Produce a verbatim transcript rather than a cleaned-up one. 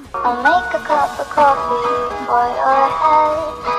I'll make a cup of coffee for your head.